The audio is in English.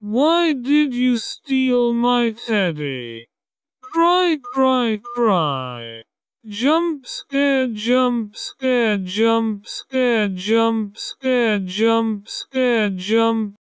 Why did you steal my teddy? Cry, cry, cry. Jump scare, jump scare, jump scare, jump scare, jump scare, jump